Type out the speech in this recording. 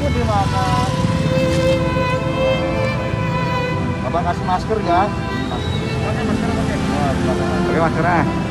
lebih mahal. Bapak kasih masker ya. Pakai masker pakai. Pakai masker ah.